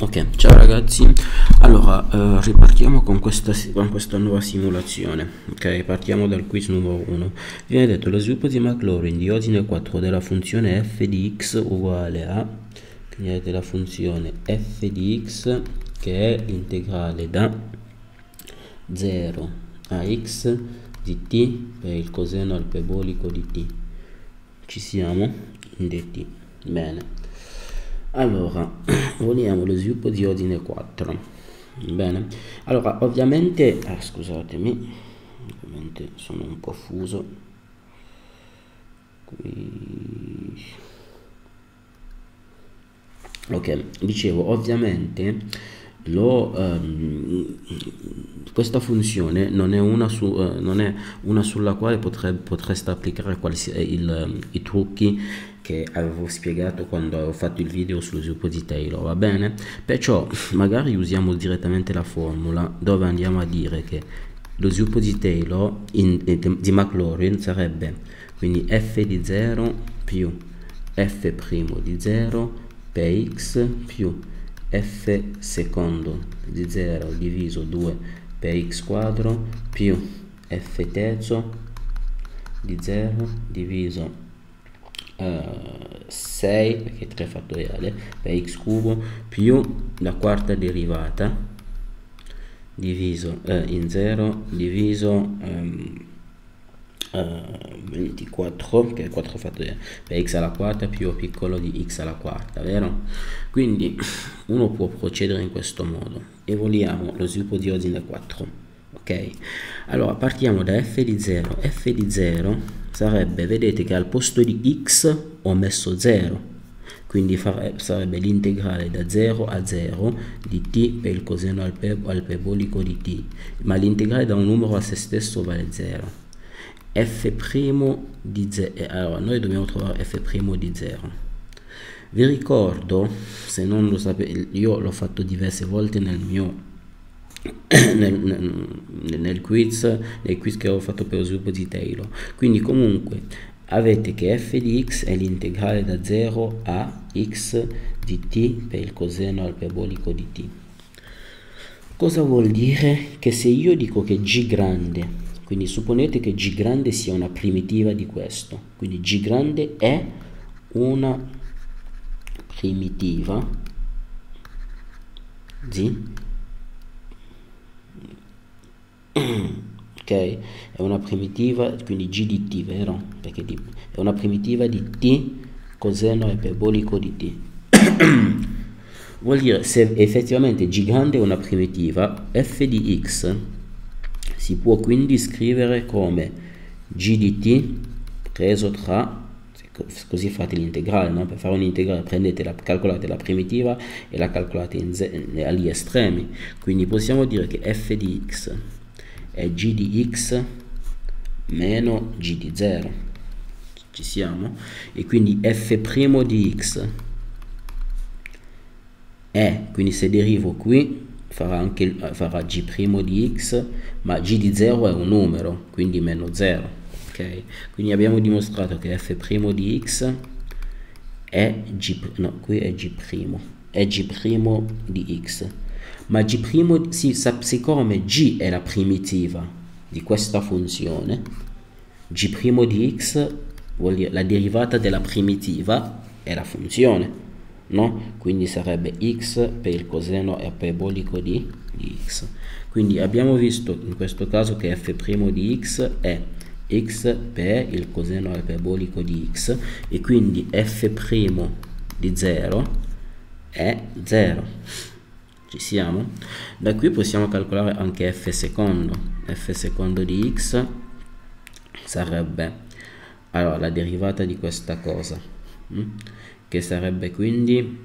Ok, ciao ragazzi. Allora, ripartiamo con questa nuova simulazione. Ok, partiamo dal quiz numero 1. Viene detto lo sviluppo di Maclaurin di ordine 4 della funzione f di x uguale a, quindi avete la funzione f di x che è l'integrale da 0 a x di t per il coseno iperbolico di t. Ci siamo? In dt. Bene. Allora, vogliamo lo sviluppo di ordine 4. Bene. Allora, ovviamente, scusatemi, ovviamente sono un po' fuso. Qui. Ok, dicevo, ovviamente questa funzione non è una sulla quale potreste applicare i trucchi che avevo spiegato quando avevo fatto il video sullo sviluppo di Taylor, va bene? Perciò magari usiamo direttamente la formula dove andiamo a dire che lo sviluppo di Taylor di Maclaurin sarebbe quindi f di 0 più f' di 0 per x più f secondo di 0 diviso 2 per x quadro più f terzo di 0 diviso 6 perché è 3 fattoriale per x cubo più la quarta derivata diviso in 0 diviso 24 che è 4 fattoriale per x alla quarta più o piccolo di x alla quarta, vero? Quindi uno può procedere in questo modo e vogliamo lo sviluppo di ordine 4. Ok, allora partiamo da f di 0. F di 0 sarebbe, vedete che al posto di x ho messo 0, quindi sarebbe l'integrale da 0 a 0 di t per il coseno iperbolico di t, ma l'integrale da un numero a se stesso vale 0. f' di 0, allora noi dobbiamo trovare f' di 0. Vi ricordo, se non lo sapete, io l'ho fatto diverse volte nel mio nel quiz che ho fatto per lo sviluppo di Taylor. Quindi comunque avete che f di x è l'integrale da 0 a x di t per il coseno iperbolico di t. Cosa vuol dire? Che se io dico che g grande, quindi supponete che g grande sia una primitiva di questo, quindi g grande è una primitiva di ok, è una primitiva, quindi g di t, vero? Perché è una primitiva di t coseno iperbolico di t. Vuol dire, se effettivamente g grande è una primitiva, f di x si può quindi scrivere come g di t preso tra, così fate l'integrale, no? Per fare un integrale calcolate la primitiva e la calcolate agli estremi, quindi possiamo dire che f di x è g di x meno g di 0, ci siamo? E quindi f' di x è, quindi se derivo qui farà g' di x, ma g di 0 è un numero, quindi meno 0, ok? Quindi abbiamo dimostrato che f' di x è qui è g' di x, ma siccome g è la primitiva di questa funzione, g' di x vuol dire la derivata della primitiva è la funzione, no? Quindi sarebbe x per il coseno iperbolico di x. Quindi abbiamo visto in questo caso che f' di x è x per il coseno iperbolico di x, e quindi f' di 0 è 0. Ci siamo? Da qui possiamo calcolare anche f secondo di x sarebbe, allora, la derivata di questa cosa, che sarebbe quindi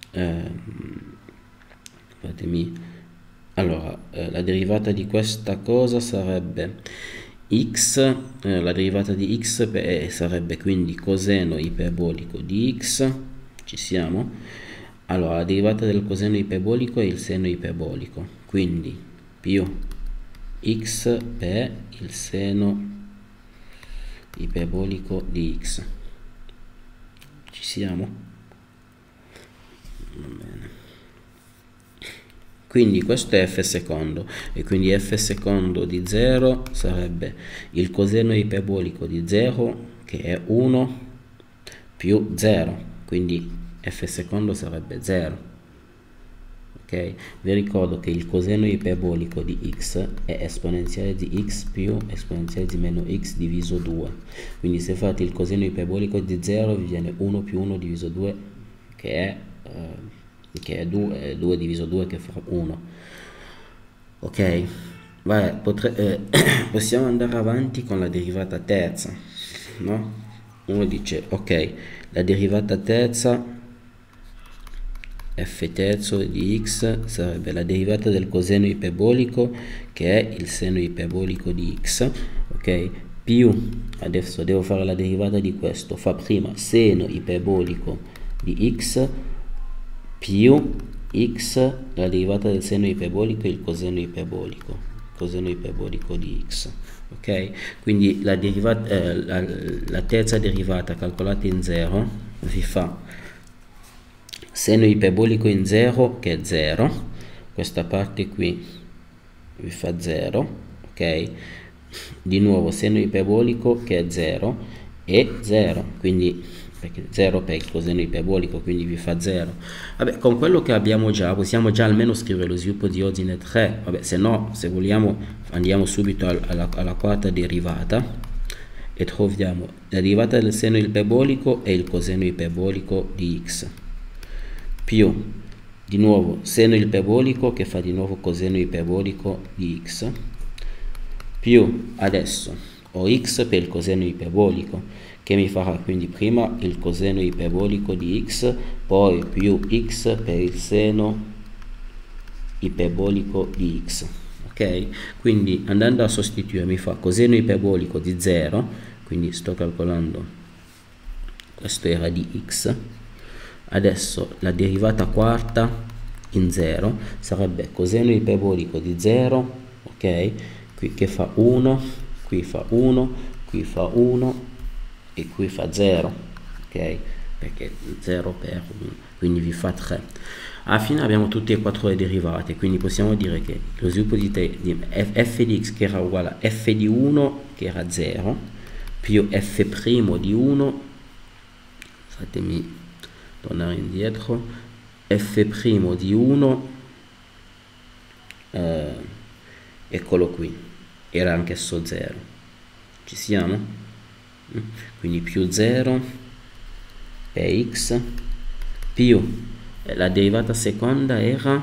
la derivata di questa cosa sarebbe x, la derivata di x sarebbe quindi coseno iperbolico di x, ci siamo? Allora, la derivata del coseno iperbolico è il seno iperbolico, quindi più x per il seno iperbolico di x. Ci siamo? Va bene. quindi questo è f secondo, e quindi f secondo di 0 sarebbe il coseno ipebolico di 0, che è 1, più 0, quindi f secondo sarebbe 0. Ok, vi ricordo che il coseno ipebolico di x è esponenziale di x più esponenziale di meno x diviso 2, quindi se fate il coseno ipebolico di 0 vi viene 1 più 1 diviso 2, che è 2, 2 diviso 2 che fa 1. Ok, possiamo andare avanti con la derivata terza, no? Uno dice ok, la derivata terza f terzo di x sarebbe la derivata del coseno ipebolico, che è il seno ipebolico di x, ok, più, adesso devo fare la derivata di questo, fa prima seno ipebolico di x più x, la derivata del seno ipebolico e il coseno ipebolico di x, ok, quindi la terza derivata calcolata in 0 vi fa seno ipebolico in 0, che è 0, questa parte qui vi fa 0, ok, di nuovo seno ipebolico che è 0 e 0, quindi perché 0 per il coseno ipebolico, quindi vi fa 0. Vabbè, con quello che abbiamo già possiamo già almeno scrivere lo sviluppo di ordine 3. Vabbè, se no, se vogliamo andiamo subito alla quarta derivata e troviamo la derivata del seno ipebolico e il coseno ipebolico di x, più di nuovo seno ipebolico che fa di nuovo coseno ipebolico di x, più adesso ho x per il coseno ipebolico, che mi farà quindi prima il coseno ipebolico di x, poi più x per il seno ipebolico di x, ok? Quindi andando a sostituire mi fa coseno ipebolico di 0, quindi sto calcolando, questo era di x. Adesso la derivata quarta in 0 sarebbe coseno ipebolico di 0, ok, qui che fa 1, qui fa 1, qui fa 1 e qui fa 0, ok, perché 0 per 1, quindi vi fa 3. Alla fine abbiamo tutte e quattro le derivate, quindi possiamo dire che lo sviluppo di f di x che era uguale a f di 1 che era 0 più f' di 1, fatemi tornare indietro, f' di 1, eccolo qui, era anch'esso 0, ci siamo? Quindi più 0 per x più la derivata seconda era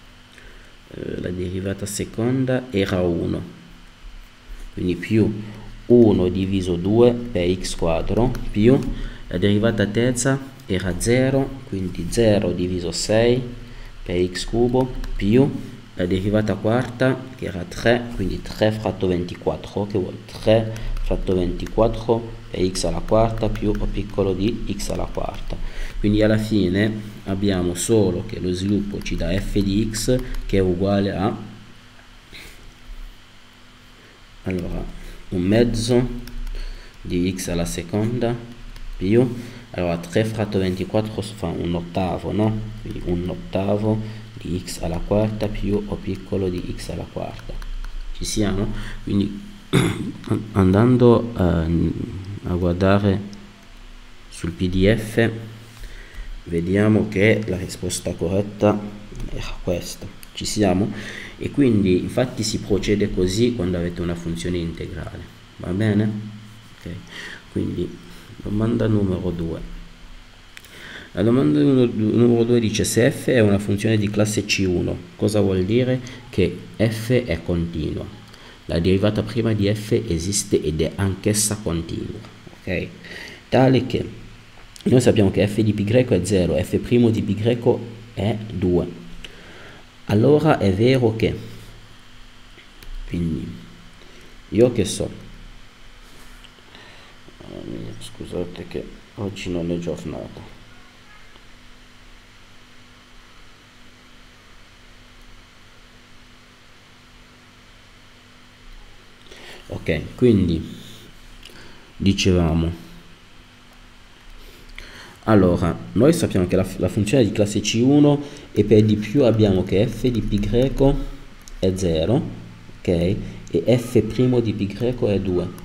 1, quindi più 1 diviso 2 per x quadro, più la derivata terza era 0, quindi 0 diviso 6 per x cubo, più la derivata quarta che era 3, quindi 3 fratto 24, che vuol 3 fratto 24 per x alla quarta più o piccolo di x alla quarta. Quindi alla fine abbiamo solo che lo sviluppo ci dà f di x che è uguale a, allora, un mezzo di x alla seconda più, allora 3 fratto 24 fa un ottavo, no? Quindi un ottavo di x alla quarta più o piccolo di x alla quarta. Ci siamo? Quindi andando a guardare sul PDF vediamo che la risposta corretta era questa. Ci siamo? E quindi infatti si procede così quando avete una funzione integrale, va bene? Ok, quindi domanda numero 2. La domanda numero 2 dice: se f è una funzione di classe C1, cosa vuol dire? Che f è continua. La derivata prima di f esiste ed è anch'essa continua, ok? Tale che noi sappiamo che f di π è 0, f' di π è 2. Allora è vero che, quindi io che so, scusate che oggi non è giornata, ok, quindi dicevamo Allora, noi sappiamo che la funzione di classe C1 e per di più abbiamo che f di π è 0, ok? E f' di π è 2.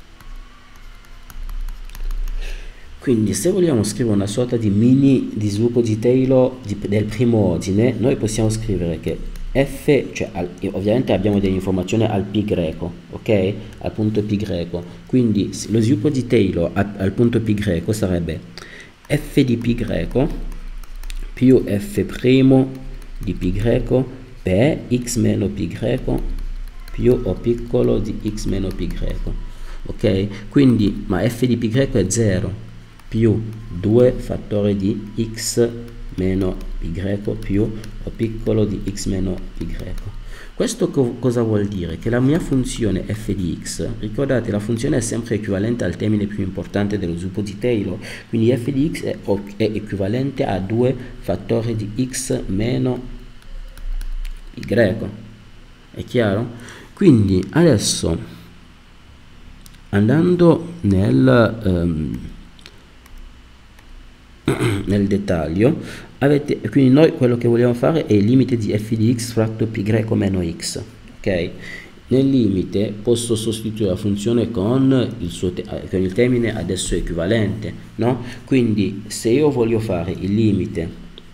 Quindi se vogliamo scrivere una sorta di mini di sviluppo di Taylor del primo ordine, noi possiamo scrivere che f, cioè ovviamente abbiamo delle informazioni al π greco, ok? Al punto π greco. Quindi lo sviluppo di Taylor al punto π greco sarebbe f di π greco più f' di π greco per x meno π greco più o piccolo di x meno π greco, ok? Quindi, ma f di π greco è 0 più 2 fattore di x meno π greco più o piccolo di x meno π greco. Questo cosa vuol dire? Che la mia funzione f di x, ricordate, la funzione è sempre equivalente al termine più importante dello sviluppo di Taylor, quindi f di x è equivalente a 2 fattore di x meno π greco. È chiaro? Quindi adesso, andando nel dettaglio, quindi noi quello che vogliamo fare è il limite di f di x fratto π greco meno x, ok? Nel limite posso sostituire la funzione con il termine adesso equivalente, no? Quindi se io voglio fare il limite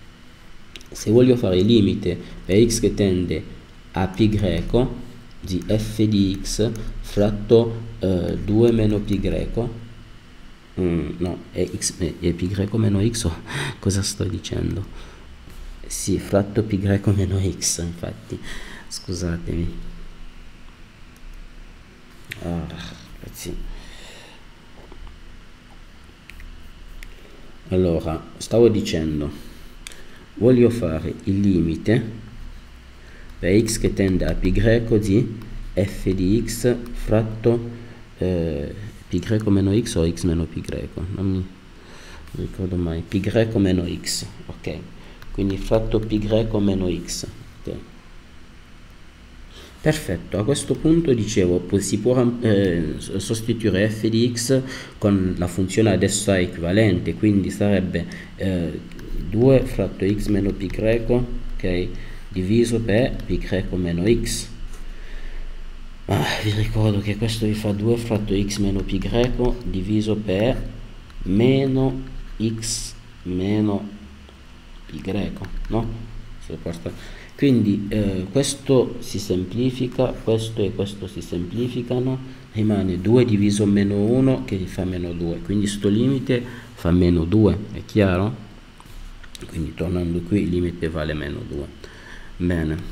per x che tende a π greco di f di x fratto 2 meno π greco, no, è π greco meno x, cosa sto dicendo? Sì, fratto π greco meno x, infatti, scusatemi. Ragazzi. Allora, stavo dicendo, voglio fare il limite per x che tende a π greco di f di x fratto π greco meno x o x meno π greco, non mi ricordo mai, π greco meno x, ok? Quindi fratto π greco meno x, ok? Perfetto, a questo punto dicevo, si può sostituire f di x con la funzione adesso equivalente, quindi sarebbe 2 fratto x meno π greco, ok? Diviso per π greco meno x. Vi ricordo che questo vi fa 2 fratto x meno π greco diviso per meno x meno π greco, no? Quindi questo si semplifica, questo e questo si semplificano, rimane 2 diviso meno 1 che vi fa meno 2, quindi sto limite fa meno 2, è chiaro? Quindi tornando qui il limite vale meno 2. Bene.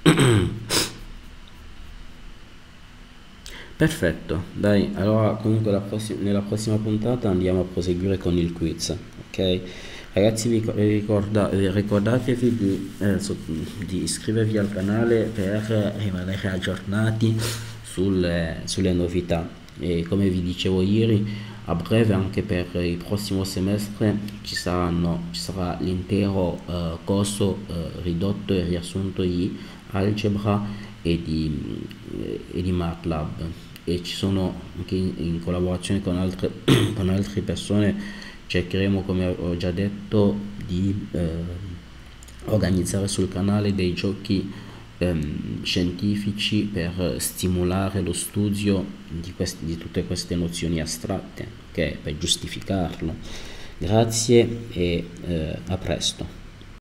Perfetto, dai, allora comunque nella prossima puntata andiamo a proseguire con il quiz, ok? Ragazzi, ricordatevi di iscrivervi al canale per rimanere aggiornati sulle novità, e come vi dicevo ieri, a breve anche per il prossimo semestre ci sarà l'intero corso ridotto e riassunto di algebra e di MATLAB, e ci sono anche in collaborazione con altre persone, cercheremo, come ho già detto, di organizzare sul canale dei giochi scientifici per stimolare lo studio di tutte queste nozioni astratte, okay? Per giustificarlo. Grazie e a presto.